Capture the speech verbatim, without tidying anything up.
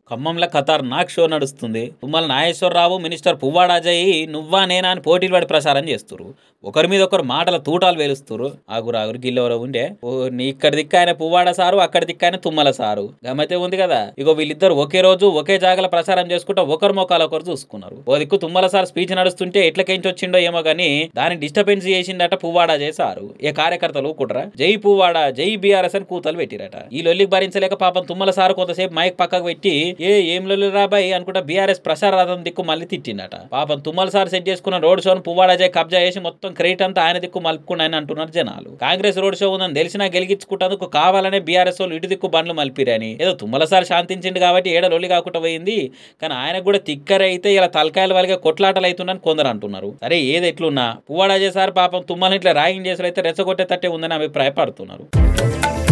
ఖమ్మంలో ఖతర్నాక్ షో నడుస్తుంది. తుమ్మల నాగేశ్వరరావు, మినిస్టర్ పువ్వాడ అజయ్ నువ్వా నేనా అని పోటీలు పడి ప్రసారం చేస్తురు. ఒకరి మీద ఒకరు మాటల తూటాలు వేలుస్తురు. ఆగురు ఆగురు గిల్లెవరో ఉండే ఓ నీ ఇక్కడ దిక్కాయన పువ్వాడ సారు, అక్కడ దిక్కాయన తుమ్మల సారు. గమతే ఉంది కదా. ఇగో వీళ్ళిద్దరు ఒకే రోజు ఒకే జాగల ప్రసారం చేసుకుంటూ ఒకరు మొక్కలు ఒకరు చూసుకున్నారు. ఓ దిక్కు తుమ్మల సార్ స్పీచ్ నడుస్తుంటే ఎట్లకెంచి వచ్చిండో ఏమో గానీ దాన్ని డిస్టర్బెన్స్ చేసిందట పువ్వాడ అజయ్ సారు. ఏ కార్యకర్తలు కుట్రా జై పువ్వాడ జై బీఆర్ఎస్ అని కూతలు పెట్టిరట. ఈ లొల్లికి భరించలేక పాపం తుమ్మల సారు కొంతసేపు మైక్ పక్కకు పెట్టి ఏ ఏం లొల్లి రాబాయ్ అనుకుంటా బీఆర్ఎస్ ప్రసార రథం దిక్కు మళ్ళీ తిట్టిండట. పాపం తుమ్మల సార్ సెట్ చేసుకున్న రోడ్ షోను పువ్వాడ అజయ్ కబ్జా చేసి మొత్తం క్రెడిట్ అంతా ఆయన దిక్కు మలుపుకున్నాయని అంటున్నారు జనాలు. కాంగ్రెస్ రోడ్ షో ఉందని తెలిసినా గెలిగించుకుంటందుకు కావాలనే బీఆర్ఎస్ వాళ్ళు ఇటు దిక్కు బండ్లు మలిపిరని ఏదో తుమ్మల సార్ శాంతించింది కాబట్టి ఏడ లొల్లి కాకుండా పోయింది. కానీ ఆయనకు కూడా తిక్కరైతే ఇలా తలకాయల వాళ్ళగా కొట్లాటలు అవుతుందని కొందరు అంటున్నారు. సరే ఏది ఎట్లున్నా పువ్వాడ అజయ్ సార్ పాపం తుమ్మల ఇట్లా ర్యాగింగ్ చేసి అయితే రెచ్చగొట్టే తట్టే ఉందని అభిప్రాయపడుతున్నారు.